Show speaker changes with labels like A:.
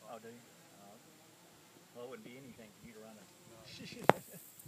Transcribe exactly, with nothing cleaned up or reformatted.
A: Oh, do you? Oh. Well, it wouldn't be anything for you to run a.
B: No.